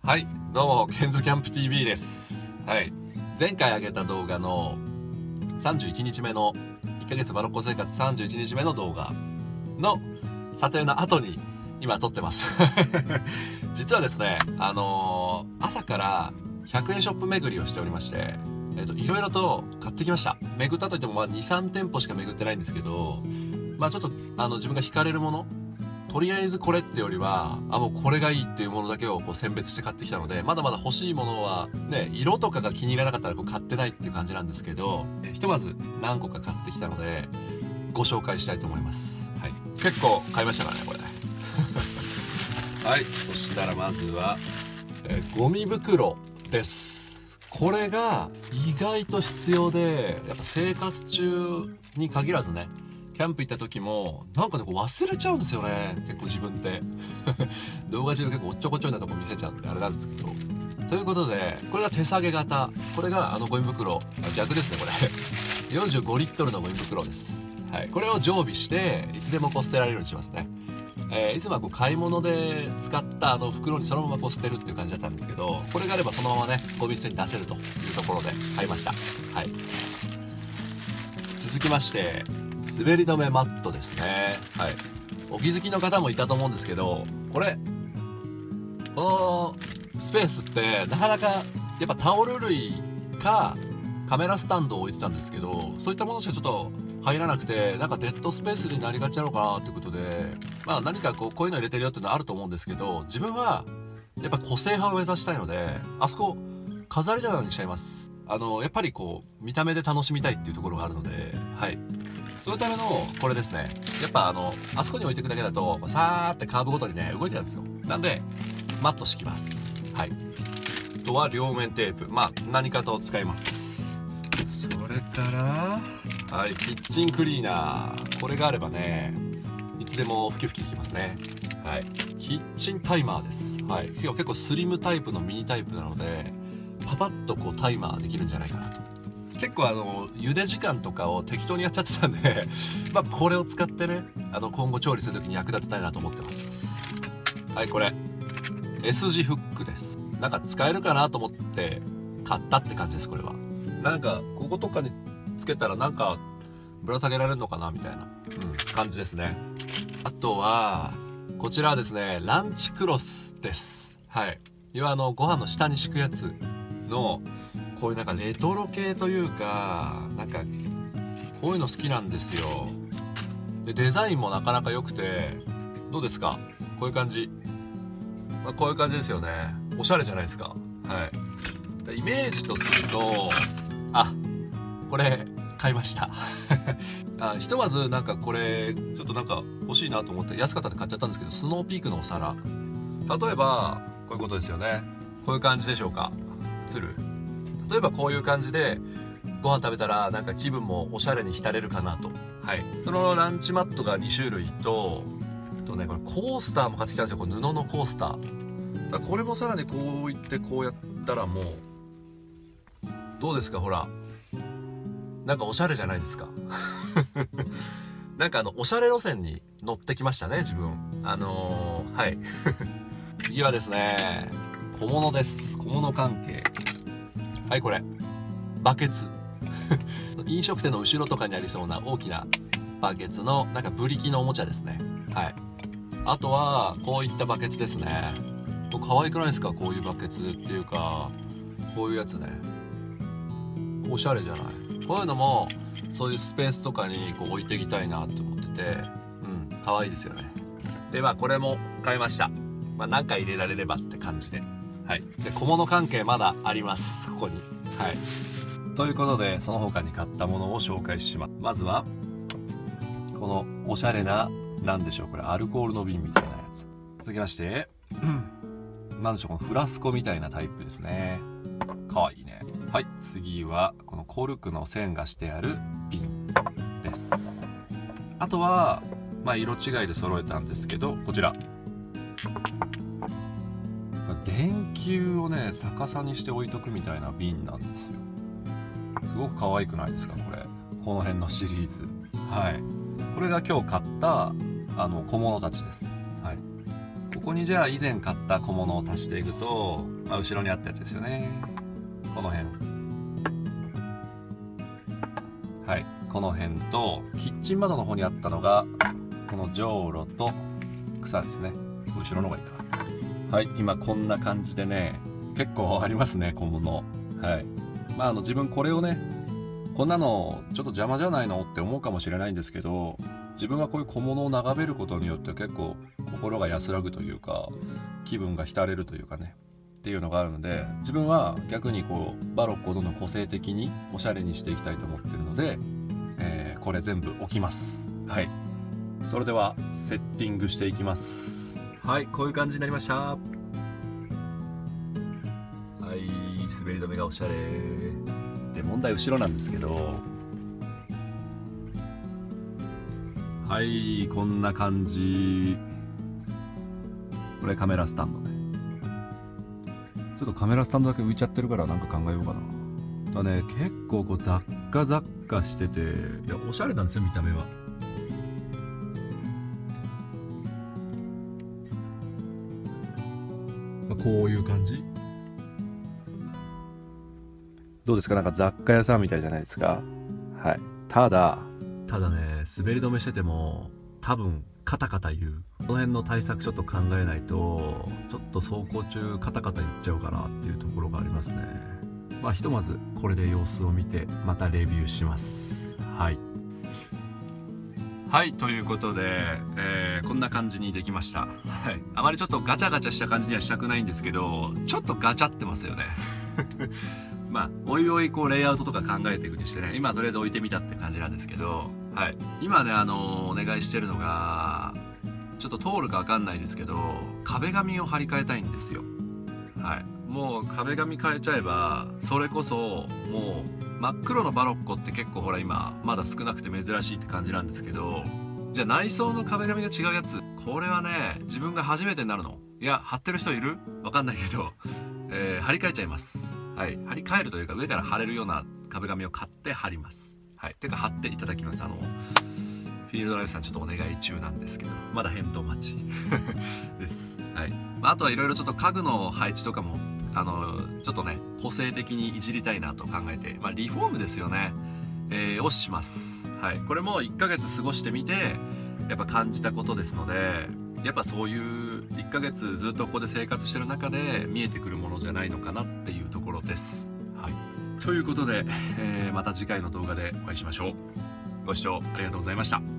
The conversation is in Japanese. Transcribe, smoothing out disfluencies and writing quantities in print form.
はい、どうも、ケンズキャンプ TV です。はい。前回上げた動画の31日目の、1ヶ月マロッコ生活31日目の動画の撮影の後に今撮ってます。実はですね、朝から100円ショップ巡りをしておりまして、いろいろと買ってきました。巡ったといっても、2、3店舗しか巡ってないんですけど、ちょっと、自分が惹かれるもの、とりあえずこれってよりは、もうこれがいいっていうものだけをこう選別して買ってきたので、まだまだ欲しいものはね、色とかが気に入らなかったらこう買ってないっていう感じなんですけど、ひとまず何個か買ってきたので、ご紹介したいと思います。はい。結構買いましたからね、これ。はい。そしたらまずは、ゴミ袋です。これが意外と必要で、やっぱ生活中に限らずね、キャンプ行った時もなんかねこう忘れちゃうんですよね、結構自分って動画中で結構おっちょこちょいなとこ見せちゃってあれなんですけど、ということでこれが手提げ型、これがゴミ袋、逆ですねこれ45リットルのゴミ袋です。はい、これを常備していつでもこう捨てられるようにしますね。いつもはこう買い物で使った袋にそのままこう捨てるっていう感じだったんですけど、これがあればそのままねゴミ捨てに出せるというところで買いました。はい。続きまして滑り止めマットですね。はい。お気づきの方もいたと思うんですけど、このスペースってなかなかやっぱタオル類かカメラスタンドを置いてたんですけど、そういったものしかちょっと入らなくて、なんかデッドスペースになりがちなのかなってことで、何かこういうの入れてるよっていうのはあると思うんですけど、自分はやっぱ個性派を目指したいので、あそこ飾り棚にしちゃいます。やっぱりこう見た目で楽しみたいっていうところがあるので、はい。そのためのこれですね。やっぱあそこに置いていくだけだとさーってカーブごとにね動いてたんですよ。なんでマット敷きます。はい。あとは両面テープ、何かと使います。それからはい、キッチンクリーナー、これがあればねいつでもふきふきいきますね。はい。キッチンタイマーです。はい。結構スリムタイプのミニタイプなのでパパッとこうタイマーできるんじゃないかなと。結構茹で時間とかを適当にやっちゃってたんでこれを使ってね今後調理する時に役立てたいなと思ってます。はい、これ S 字フックです。なんか使えるかなと思って買ったって感じです。これはなんかこことかにつけたらなんかぶら下げられるのかなみたいな、感じですね。あとはこちらはですねランチクロスです。はい。要はご飯の下に敷くやつのこういうなんかレトロ系というか、なんかこういうの好きなんですよ。でデザインもなかなか良くて、どうですかこういう感じ、こういう感じですよね。おしゃれじゃないですか。はい。イメージとするとこれ買いましたひとまずなんかこれちょっとなんか欲しいなと思って安かったんで買っちゃったんですけど、スノーピークのお皿、例えばこういうことですよね。こういう感じでしょうか。つる例えばこういう感じでご飯食べたらなんか気分もおしゃれに浸れるかなと。はい。そのランチマットが2種類と、これコースターも買ってきたんですよ。これ布のコースター。だからこれもさらにこういってこうやったらもうどうですか、ほら。なんかおしゃれじゃないですか。なんかおしゃれ路線に乗ってきましたね、自分。はい。次はですね、小物です。小物関係。はい、これバケツ飲食店の後ろとかにありそうな大きなバケツのなんかブリキのおもちゃですね。はい。あとはこういったバケツですね。可愛くないですか、こういうバケツっていうか、こういうやつね。おしゃれじゃない。こういうのもそういうスペースとかにこう置いていきたいなって思ってて、可愛いですよね。でこれも買いました。何か入れられればって感じで。はい。で小物関係まだあります、ここに。はい。ということでその他に買ったものを紹介します。まずはこのおしゃれな、なんでしょうこれ、アルコールの瓶みたいなやつ。続きましてなんでしょう、このフラスコみたいなタイプですね。かわいいね。はい。次はこのコルクの線がしてある瓶です。あとは色違いで揃えたんですけど、こちら電球をね逆さにして置いとくみたいな瓶なんですよ。すごく可愛くないですか、これ。この辺のシリーズ。はい。これが今日買った小物たちです。はい。ここにじゃあ以前買った小物を足していくと、 まあ、後ろにあったやつですよね。この辺、はい、この辺とキッチン窓の方にあったのがこのじょうろと草ですね。後ろの方がいいか。はい、今こんな感じでね、結構ありますね、小物。はい、まあ自分これをね、こんなのちょっと邪魔じゃないのって思うかもしれないんですけど、自分はこういう小物を眺めることによって結構心が安らぐというか、気分が浸れるというかねっていうのがあるので、自分は逆にこうバロックをどんどん個性的におしゃれにしていきたいと思ってるので、これ全部置きます。はい、それではセッティングしていきます。はい、こういう感じになりました。はい、滑り止めがおしゃれで、問題後ろなんですけど、はい、こんな感じ。これカメラスタンドね。ちょっとカメラスタンドだけ浮いちゃってるからなんか考えようかな。だね、結構こう雑貨してて、いやおしゃれなんですよ、見た目は。こういう感じ。どうですか、なんか雑貨屋さんみたいじゃないですか。はい。ただね、滑り止めしてても多分カタカタ言う。この辺の対策ちょっと考えないと、ちょっと走行中カタカタ言っちゃうかなっていうところがありますね。まあひとまずこれで様子を見てまたレビューします。はいはい、ということで、こんな感じにできました。はい、あまりちょっとガチャガチャした感じにはしたくないんですけど、ちょっとガチャってますよね。まあおいおいこうレイアウトとか考えていくにしてね、今とりあえず置いてみたって感じなんですけど、はい、今ねお願いしてるのが、ちょっと通るか分かんないですけど、壁紙を張り替えたいんですよ。はい、もう壁紙変えちゃえば、それこそもう真っ黒のバロッコって結構ほら今まだ少なくて珍しいって感じなんですけど、じゃあ内装の壁紙が違うやつ、これはね自分が初めてになるの。いや貼ってる人いる？分かんないけど、張り替えちゃいます。はい、張り替えるというか上から貼れるような壁紙を買って貼ります。はい、てか貼っていただきます。フィールドライフさんちょっとお願い中なんですけど、まだ返答待ちです。はい、あとはいろいろちょっと家具の配置とかもちょっとね個性的にいじりたいなと考えて、リフォームですよね、をします。はい、これも1ヶ月過ごしてみてやっぱ感じたことですので、やっぱそういう1ヶ月ずっとここで生活してる中で見えてくるものじゃないのかなっていうところです。はい、ということで、また次回の動画でお会いしましょう。ご視聴ありがとうございました。